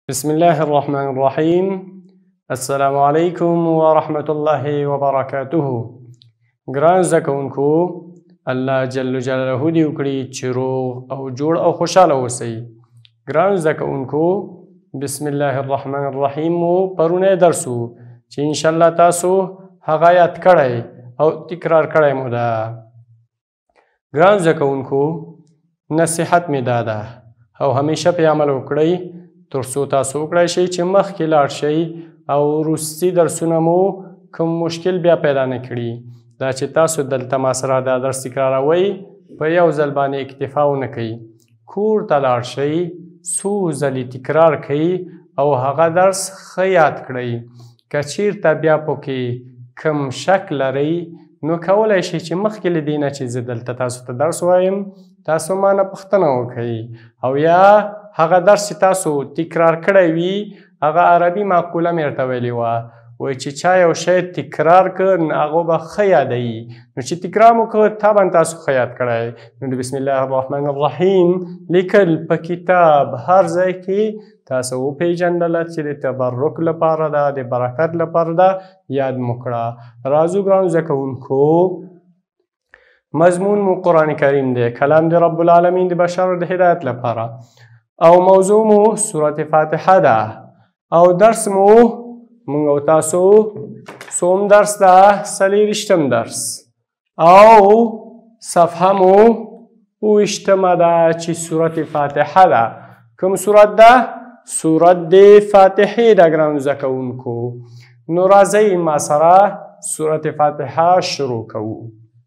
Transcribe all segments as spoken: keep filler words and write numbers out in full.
بسم الله الرحمن الرحيم. السلام عليكم ورحمة الله وبركاته. ګران زده کوونکو، الله جل جلاله دې وکړي چې روغ او جوړ او خوشحاله اوسئ. ګران زده کوونکو، بسم الله الرحمن الرحیم مو پرونی درس و چې انشاءالله تاسو هغه یاد کړی او تکرار کړی مو ده. ګران زده کوونکو، نصیحت مې دا ده او همیشه پې عمل وکړئ تر څو تاسو وکړای شئ چې مخکې لاړ شئ او وروستي درسونه مو کوم مشکل بیا پیدا نه کړي. دا چې تاسو دلته ما سره دا درس تکراروئ په یو ځل باندې اکتفا ونه کوئ، کور ته لاړ شئ، څو ځلې تکرار کوئ او هغه درس ښه یاد کړئ. که چیرته بیا پکې کوم شک لرئ نو کولی شئ چې مخکې له دې نه چې زه دلته تاسو ته درس وایم تاسو ما نه پوښتنه وکئ، او یا هغه درس چې تاسو تکرار کړی وي هغه عربي مقوله مې ورته ویلې وه، وایي چې چا یو شی تکرار کړ نو هغه به ښه یادوي. نو چې تکرار مو کړ طبعا تاسو ښه یاد کړی. نو د بسم الله الرحمن الرحیم لیکل په کتاب هر ځای کې تاسو وپېژندله چې د تبرک لپاره ده، د برکت لپاره ده، یاد مو کړه. راځو ګرانو زده کوونکو، مضمون مو قرآن کریم دی، کلام د رب العالمین د بشر د هدایت لپاره، او موضوع مو سورة فاتحه ده، او درس مو مونږ او تاسو څوم درس ده؟ څلېرویشتم درس، او صفحه مو اوویشتمه ده چې سورة فاتحه ده. کوم سورت ده؟ سورت د فاتحې ده ګرانو زده کوونکو. نو راځئ ما سره سورة فاتحه شروع کوو.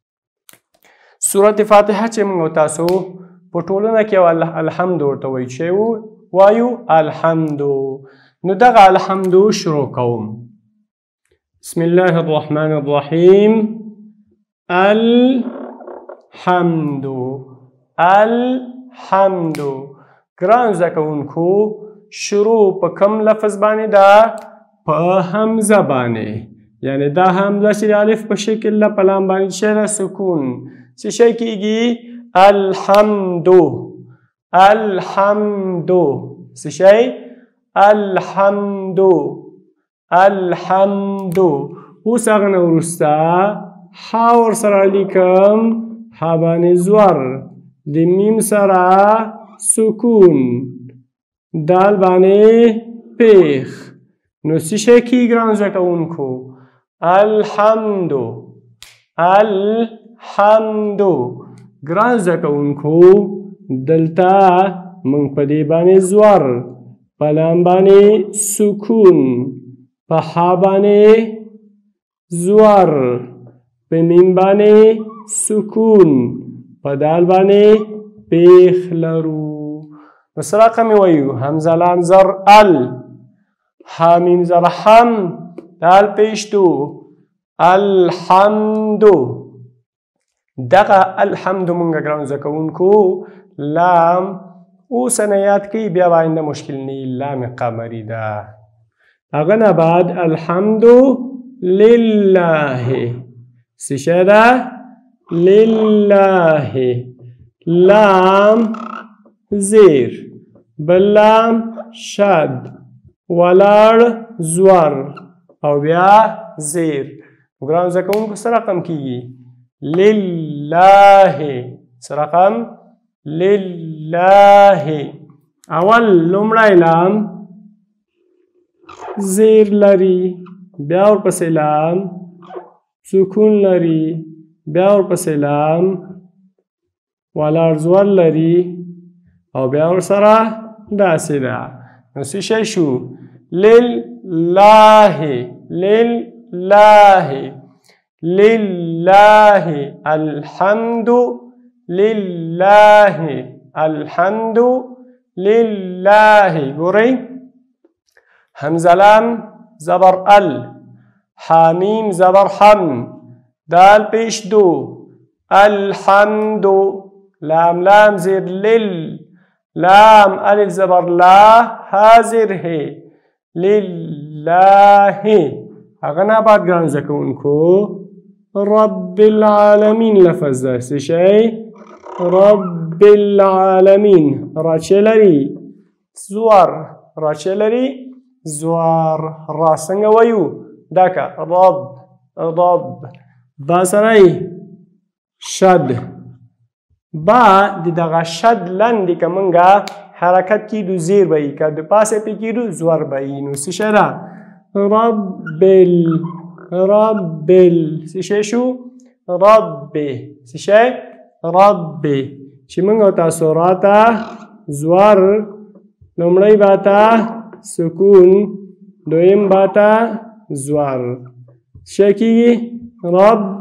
سورة فاتحه چې مونږ او تاسو په ټولنه کې الحمد ورته وایي چې وایو الحمدو. نو دغه الحمدو شروع کوم. بسم الله الرحمن الرحیم. الحمدو الحمدو. ګران زده کوونکو، شروع په کوم لفظ باندې ده؟ په حمزه باندې، یعنی دا حمزه چې د الف په شکل ده په لام باندې چې ده سکون څه شی کیږي؟ الحمدو الحمدو. څه شی؟ الحمدو الحمدو. اوس هغه نه وروسته ح ورسره لیکم، ح باندې زور، د میم سره سکون، دال باندې پیخ. نو څه شی کیږي ګرانو زده کوونکو؟ الحمدو الحمدو. ګران زده کوونکو، دلته موږ په دې باندې زور، په لام باندې سکون، په ح باندې زور، په میم باندې سکون، په دال باندې پیخ لرو. نو څه رقم یې وایو؟ حمزه لام زر ال، ح میم زر حم، دال پیشتو الحمدو. دغه الحمدو مونږ ګرانو زده کوونکو لام اوس نه یاد کړئ، بیا به آینده مشکل نه وي، لام قمري ده. هغه نه بعد الحمدو لله. څه شی ده؟ لله. لام زیر، بل لام شد، ولاړ زور، او بیا زیر. ګرانو زده کوونکو څه رقم کیږي؟ لله. څه رقم؟ لله. اول لومړی لام زیر لري، بیا ورپسې لام سکون لري، بیا ورپسې لام ولاړ زور لري، او بیا ورسره داسې ده. نو څه شی شو؟ لله لله لله. الحمد لله الحمد لله. ګورئ، حمزه لام زبر ال، حامیم زبر حم، دال پیش دو، الحمد، لام لام زیر لل، لام الف زبر لا، حاضر ہے لله. هغه نه بعد ګران زده کوونکو رب العالمین لفظ ده. څه شی؟ رب العالمین. را چې لري زور، را چې لري زوار. را څنګه وایو دا که رب رب. با سره شد. با د دغه شد لاندې که موږ حرکت کیدو زیر به یي، که د پاسه پې کیدو زور به یي. نو څه شی ده؟ ربل ربل. څه شی شو؟ ربې. څه شی؟ ربې. چې موږ او تاسو را ته زور لومړی با ته سکون، دویم با ته زور. څه کېږي؟ رب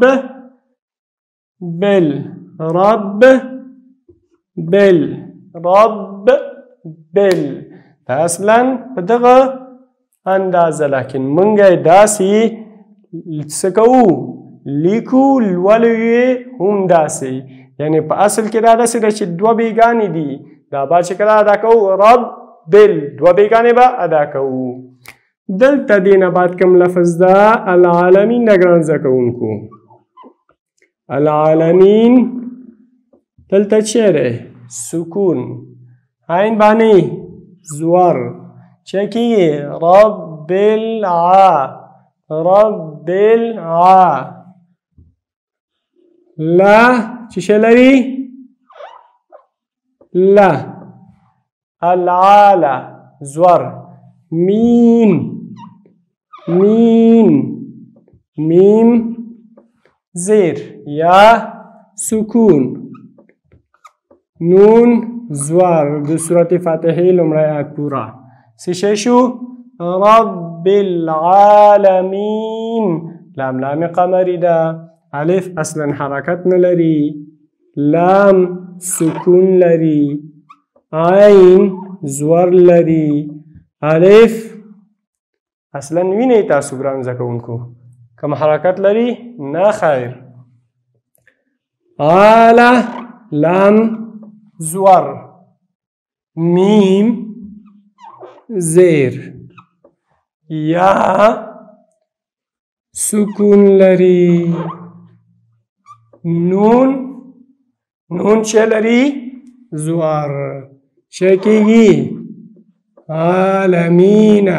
بل رب بل رب بل. دا اصلا په دغه اندازه، لیکن موږ یې داسې څه کوو؟ لیکو، لولو یې هم داسې. یعنې په اصل کې دا داسې ده چې دوه بیګانې دي. دا به چې کله ادا کوو رب بل، دوه بیګانې به ادا کوو. دلته دې نه بعد کوم لفظ ده؟ العالمین. د ګران زده کوونکو العالمین دلته چی دی؟ سکون. عین باندې زور. چی کېږي؟ رب الع رب الع. لا چی شی لري؟ لا. العاله زور. مین مین میم زیر یا سکون. نون زوار. د سورت فاتحه لومړی آیت پورا. څه شی شو؟ رب العالمین. لام لام قمری ده. الف اصلا حرکت نه لري. لام سکون لري. عین زور لري. الف اصلا وینئ تاسو ګران زده کوونکو کوم حرکت لري؟ نه خیر. آله لام زور. میم زیر. یا سکون لري. نون نون چه لري؟ زوار. چه کېږي؟ عالمین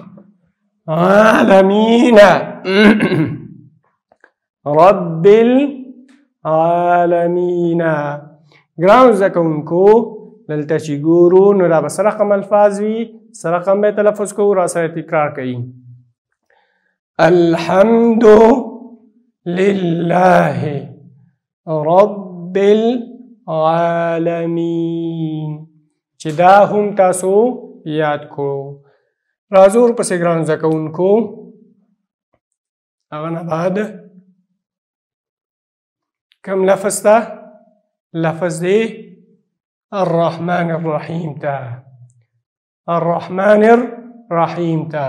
عالمین. رب العالمین. ګرانو زده کوونکو دلته چې ګورو نو دا به څه رقم الفاظ وي؟ څه رقم به تلفظ کوو؟ را سره تکرار کوي. الحمد لله رب العالمین. چې دا هم تاسو یاد کړو. راځو ورپسې ګرانو زده کوونکو هغه نه بعد کوم لفظ ته؟ لفظ دی الرحمن الرحیم ته. الرحمن الرحیم ته.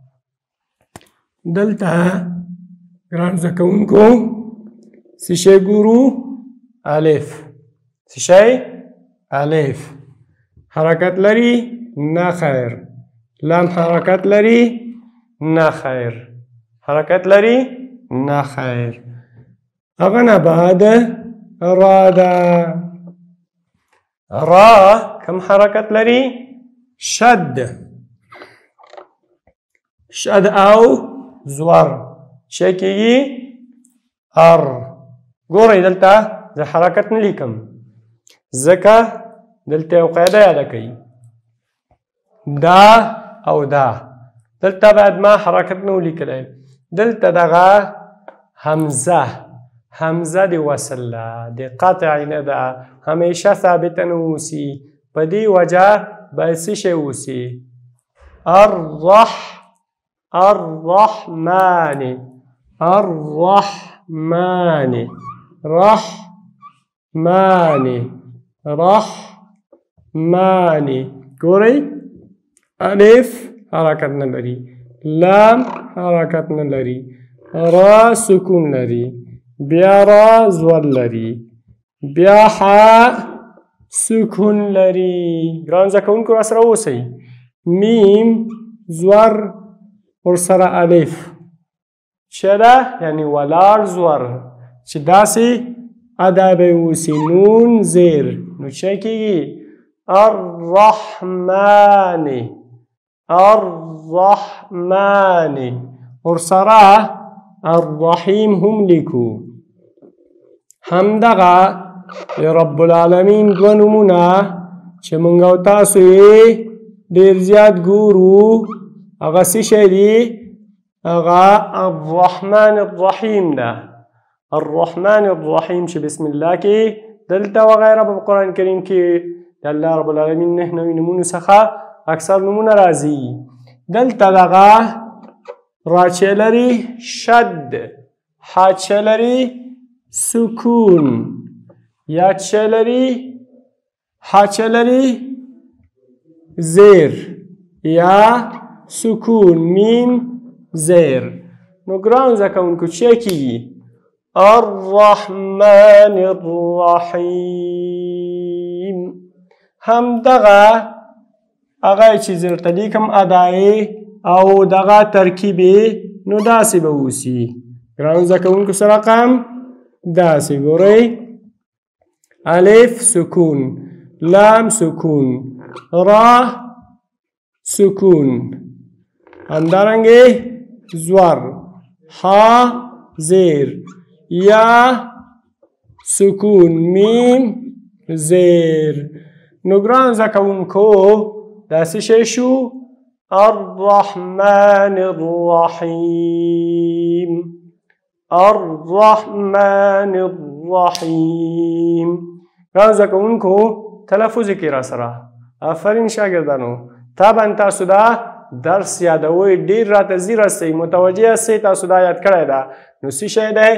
دلته ګرانو زده کوونکو څه شی ګورو؟ الف. څه شی؟ الف. حرکت لري؟ نه خیر. لام حرکت لري؟ نه خیر. حرکت لري؟ نه خیر. هغه نه بعد را ده. را کم حرکت لري؟ شد. شد او زور. چه کېږي؟ ار. ګورئ دلته زه حرکت نه لیکم ځکه دلته یو قاعده یاده کړئ. دا او دا دلته باید ما حرکت نه ولیکلی. دلته دغه همزه همزه د وصل ده، د قطع نه ده، همیشه ثابته نه اوسي. په دې وجه باید څه شی اوسي؟ الرح الرحمن الرحمن رحمن رحمن. ګورئ الف حرکت نه لري، لام حرکت نه لري، را سکون لري، بیا را زور لري، بیا ح سکون لري. ګران زده کوونکو راسره اوسئ. میم زور ورسره الف څه ده؟ یعنې ولاړ زور چې داسې ادا به اوسي. نون زیر نو څه کېږي؟ الرحمن الرحمن ورسره الرحیم هم لیکو. همدغه رب العالمین دوه نومونه چې موږ او تاسو یې ډېر زیات ګورو هغه څه شی دی؟ هغه الرحمن الرحیم ده. الرحمن الرحیم چې بسم الله کې دلته وغیره په قرآن کریم کې د الله رب العالمین نه نوي نومونو څخه اکثر نومونه راځي. دلته دغه را چې لري شد، ح چې لري سکون، یا چې لري ح چې لري زیر یا سکون، میم زیر. نو ګران زده کوونکو چې کېږي الرحمن الرحیم. همدغه هغه چې زه درته لیکم ادایې او دغه ترکیب نو داسې به اوسي. ګرانو زده کوونکو سره رقم داسې ګورئ: الف سکون، لام سکون، را سکون، همدارنګې زور، ها زیر، یا سکون، میم زیر. نو ګرانو زده کوونکو داسې شی شو الرحمن الرحیم. الرحمن الرحیم. ګرانو زده کوونکو تلفظ کې را سره آفرین شاګردانو. طبعا تاسو دا درس یادوئ، ډېر راته ځي رسئ، متوجه یاستئ تاسو دا یاد کړی ده. نو څه شی دی؟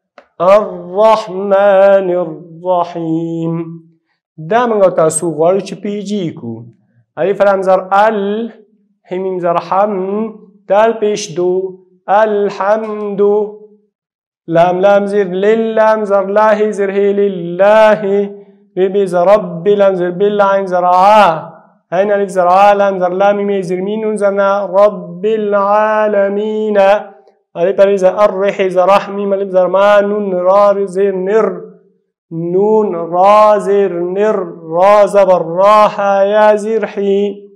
الرحمن الرحیم. دا موږ او تاسو غواړو چې پیجي کړو. الف لام زر ال، ه میم زر حم، دال پیش دو الحمد، لام لام زر للام زر لاهی زر هی لله، بی زر رب لام زر بل عین زر ع، عین الف زر ع لام زر لام میم زر مین زر نا رب العالمین، الف الف زر الرح زر رح میم الف زر ما نون را زر نر، نون را زر نر، را زبر راح یا زر حی.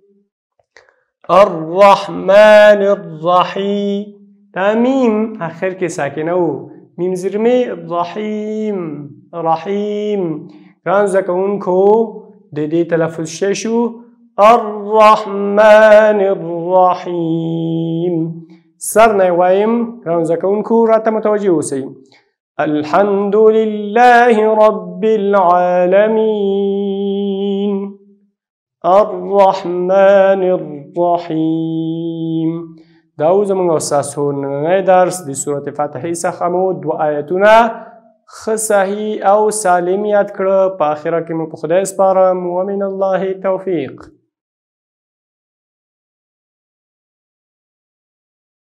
الرحمن الرحیم. دا میم آخر کې ساکنه و، میم زر می رحیم رحیم. ګرانو زده کوونکو د دې تلفظ څه شو؟ الرحمن الرحیم. سر نه وایم ګرانو زده کوونکو راته متوجه اوسئ. الحمد لله رب العالمين الرحمن الرحیم. دا و زموږ ستاسو نننی درس د سورة فاتحې څخه مو دوه آیتونه ښه صحیح او سالم یاد کړه. په آخره کې مو په خدای سپارم. ومن الله توفیق.